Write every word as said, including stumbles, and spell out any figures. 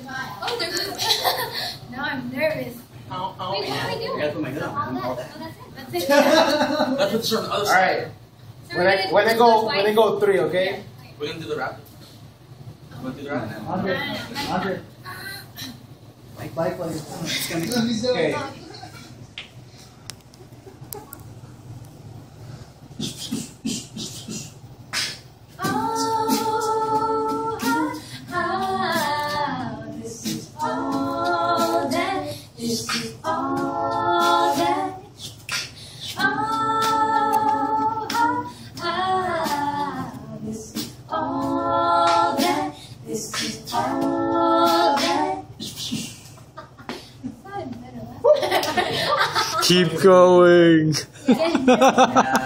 Oh, they're good. Now I'm nervous. Oh, oh, Wait, what yeah. are we doing? I gotta put my hood on. All I'm that. all that. Oh, that's it. That's it. That's what's on the other All side. right. When I when I go when I go three, okay? We're gonna do the rap. We're gonna do the rap now. Andre, Andre. Like like like. It's gonna be Okay. Oh, how, how, this is all that, this is all that. Oh, how, how, this is all that, this is all that. Keep going. Yeah.